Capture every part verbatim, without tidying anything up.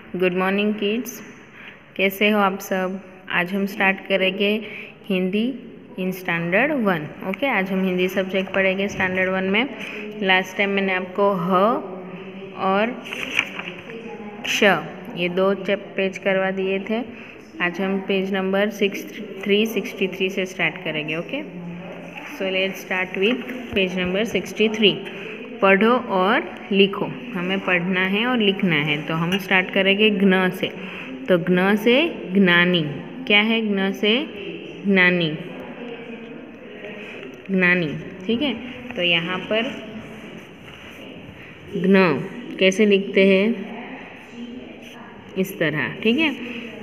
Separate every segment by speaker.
Speaker 1: Good morning kids, कैसे हो आप सब। आज हम स्टार्ट करेंगे Hindi in standard one. Okay, आज हम हिंदी सब्जेक्ट पढ़ेंगे स्टैंडर्ड वन में। लास्ट टाइम मैंने आपको ह और क्ष ये दो चैप पेज करवा दिए थे। आज हम page number six three sixty three से स्टार्ट करेंगे। Okay, so let's start with page number sixty three. पढ़ो और लिखो, हमें पढ़ना है और लिखना है। तो हम स्टार्ट करेंगे ज्ञ से। तो ज्ञ से ज्ञानी। क्या है ज्ञ से ज्ञानी? ज्ञानी, ठीक है। तो यहाँ पर ज्ञ कैसे लिखते हैं? इस तरह, ठीक है।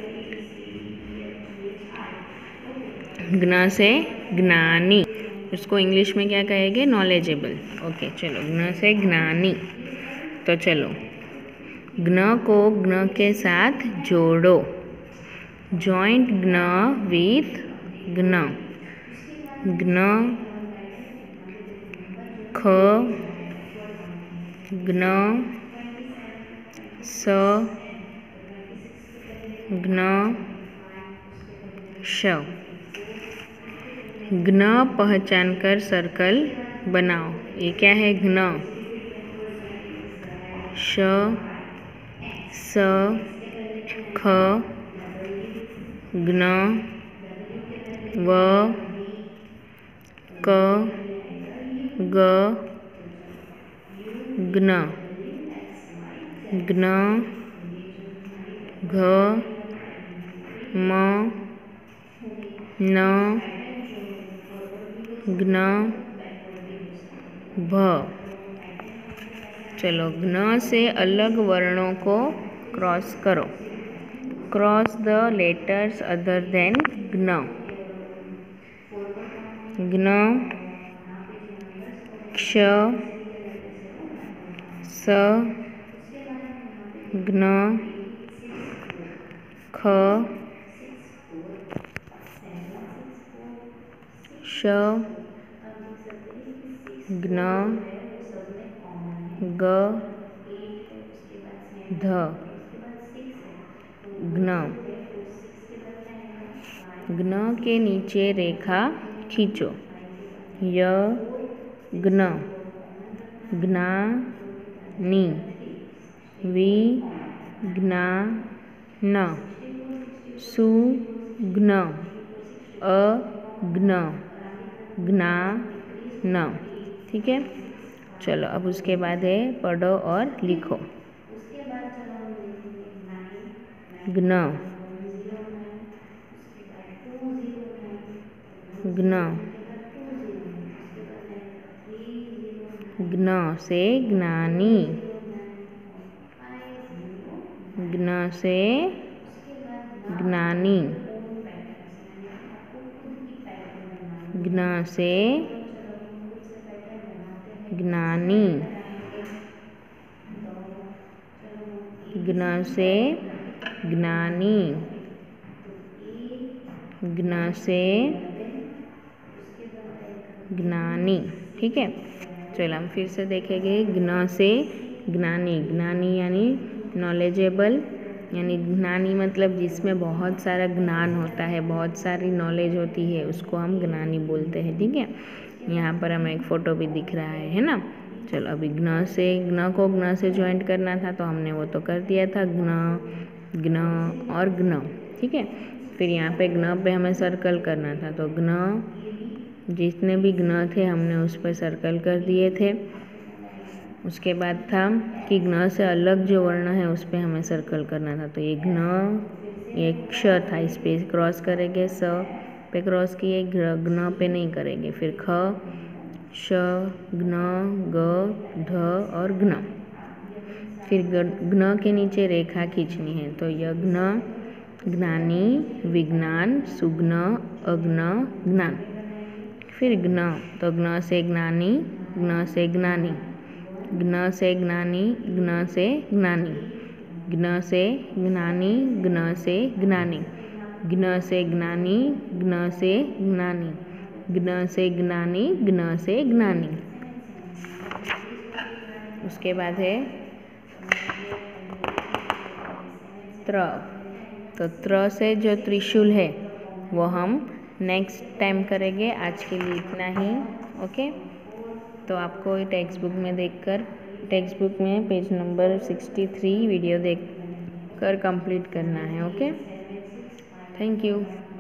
Speaker 1: ज्ञ से ज्ञानी, उसको इंग्लिश में क्या कहेंगे? नॉलेजेबल। ओके, चलो ज्ञ से ज्ञानी। तो चलो ज्ञ को ज्ञ के साथ जोड़ो। जॉइंट ज्ञ विथ ज्ञ। ज्ञ ख, ज्ञ स, ज्ञ श। ज्ञ पहचान कर सर्कल बनाओ। ये क्या है? ज्ञ। श, स, ख, ज्ञ, व, क, ग, ज्ञ, ज्ञ, घ, म, न, ज्ञ, भ। चलो ज्ञ से अलग वर्णों को क्रॉस करो। Cross the letters other than ज्ञ। ज्ञ, क्ष, स, ज्ञ, ख, श, ज्ञ, ग, ध, ज्ञ। ज्ञ के नीचे रेखा खींचो। य, ज्ञ, ज्ञानी, वि, ज्ञा, न, सु, ज्ञ, अ, ज्ञ, ज्ञा, न। ठीक है, चलो अब उसके बाद है पढ़ो और लिखो। ज्ञ, ज्ञ, ज्ञ से ज्ञानी। ज्ञ से ज्ञानी। ज्ञ से ज्ञानी। ज्ञ से ज्ञानी। ज्ञ से ज्ञानी। ठीक है, चलो हम फिर से देखेंगे। ज्ञ से ज्ञानी। ज्ञानी यानी नॉलेजेबल, यानी ज्ञानी मतलब जिसमें बहुत सारा ज्ञान होता है, बहुत सारी नॉलेज होती है, उसको हम ज्ञानी बोलते हैं। ठीक है, यहाँ पर हमें एक फ़ोटो भी दिख रहा है है ना। चलो अभी ज्ञ से, ज्ञ को ज्ञ से ज्वाइंट करना था तो हमने वो तो कर दिया था, ज्ञ, ज्ञ और ज्ञ। ठीक है, फिर यहाँ पे ज्ञ पे हमें सर्कल करना था। तो ज्ञ, जितने भी ज्ञ थे हमने उस पर सर्कल कर दिए थे। उसके बाद था कि ज्ञ से अलग जो वर्ण है उस पर हमें सर्कल करना था। तो ये ज्ञ, ये क्ष था, इस पे क्रॉस करेंगे। स पे क्रॉस किए, ज्ञ पे नहीं करेंगे। फिर ख, श, ज्ञ, ग, ध और ज्ञ। फिर ज्ञ के नीचे रेखा खींचनी है। तो यज्ञ, ज्ञानी, विज्ञान, सुज्ञ, अज्ञ, ज्ञान। फिर ज्ञ, तो ज्ञ से ज्ञानी, ज्ञ से ज्ञानी। ज्ञ से ज्ञानी, ज्ञ से ज्ञानी। ज्ञ से ज्ञानी, ज्ञ से ज्ञानी। ज्ञ से ज्ञानी, ज्ञ से ज्ञानी। ज्ञ से ज्ञानी, ज्ञ से ज्ञानी। उसके बाद है त्र, तो त्र से जो त्रिशूल है वो हम नेक्स्ट टाइम करेंगे। आज के लिए इतना ही। ओके, तो आपको टेक्स्ट बुक में देखकर टेक्स्ट बुक में page number sixty three video देख कर कंप्लीट करना है। Okay, thank you.